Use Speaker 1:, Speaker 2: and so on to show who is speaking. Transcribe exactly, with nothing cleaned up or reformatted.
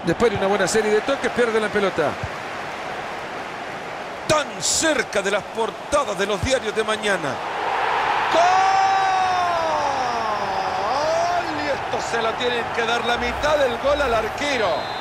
Speaker 1: Después de una buena serie de toques, pierde la pelota. Tan cerca de las portadas de los diarios de mañana.
Speaker 2: ¡Gol! Y esto se lo tienen que dar la mitad del gol al arquero.